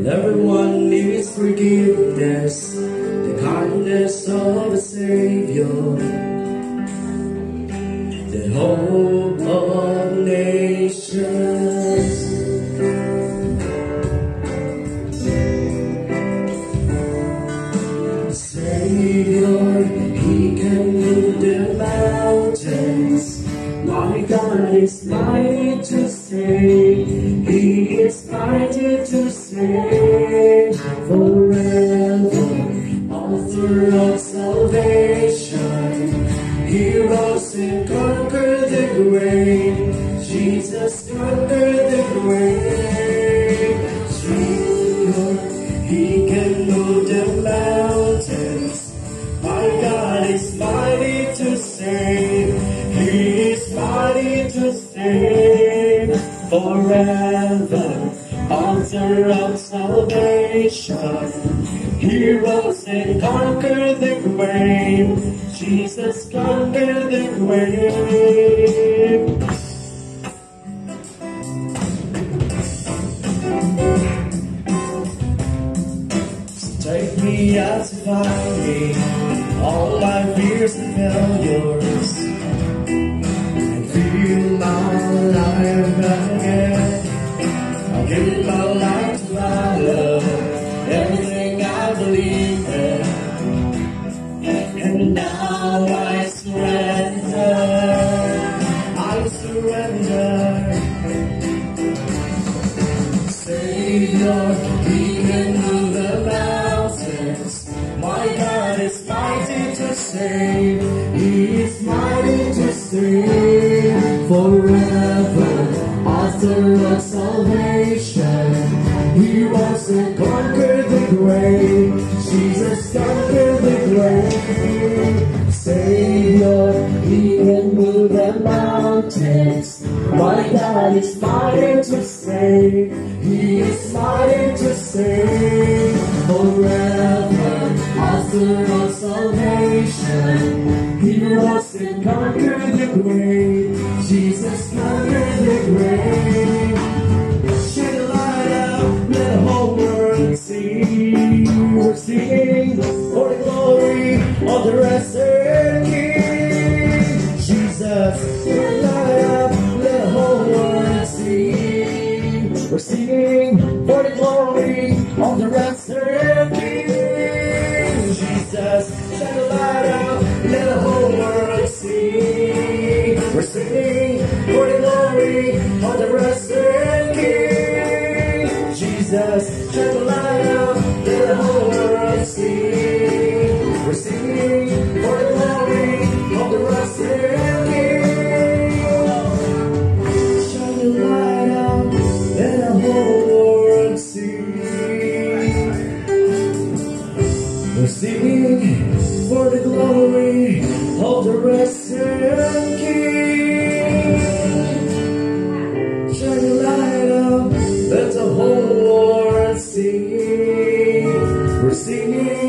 everyone needs forgiveness, the kindness of a Savior, the hope of nations. The Savior, He can move the mountains. My God is mighty to save. He is mighty to save forever. Author of salvation, He rose and conquered the grave. Jesus conquered the grave. Jesus, He can move the mountains. My God is mighty to save. He is mighty to save forever. Author of salvation, He rose and conquered the grave. Jesus conquered the grave. So take me out to find me all my fears and failures, and feel my life again. I'll give my life to follow everything I believe in, and now I surrender. I surrender. Savior, He can move the mountains. My God is mighty to save. He is mighty to save forever. Author of salvation, He rose and conquered the grave. Jesus conquered the grave. Savior, He can move the mountains. My God is mighty to save. He is mighty to save forever. Author of salvation, He rose and conquered the grave. Jesus conquered the grave. Shine the light out, let the whole world see. We're singing for the glory of the risen King. Jesus, shine the light out, let the whole world see. We're singing for the glory of the risen King. Jesus, shine the light out, let the whole world see. We're singing for the glory of the risen King. Jesus, shine the light out, let the whole world see. We're singing for the glory of the risen King. Shine the light out, let the whole world see. We're singing for the glory of the risen King. Shine the light up, let the whole world see. We're singing